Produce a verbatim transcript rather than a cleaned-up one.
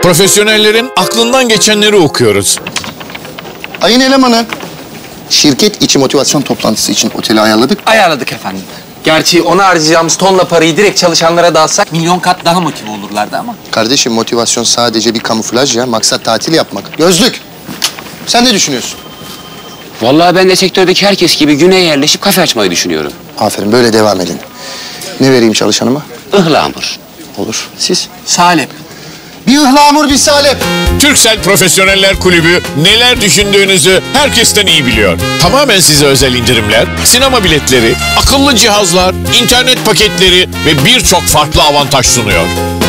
Profesyonellerin aklından geçenleri okuyoruz. Ayın elemanı. Şirket içi motivasyon toplantısı için oteli ayarladık. Ayarladık efendim. Gerçi ona harcayacağımız tonla parayı direkt çalışanlara dağıtsak milyon kat daha motive olurlardı ama. Kardeşim motivasyon sadece bir kamuflaj ya. Maksat tatil yapmak. Gözlük. Sen ne düşünüyorsun? Vallahi ben de sektördeki herkes gibi güneye yerleşip kafe açmayı düşünüyorum. Aferin böyle devam edin. Ne vereyim çalışanıma? Ihlamur. Olur. Siz? Salep. Bir ıhlamur bir salep. Türksel Profesyoneller Kulübü neler düşündüğünüzü herkesten iyi biliyor. Tamamen size özel indirimler, sinema biletleri, akıllı cihazlar, internet paketleri ve birçok farklı avantaj sunuyor.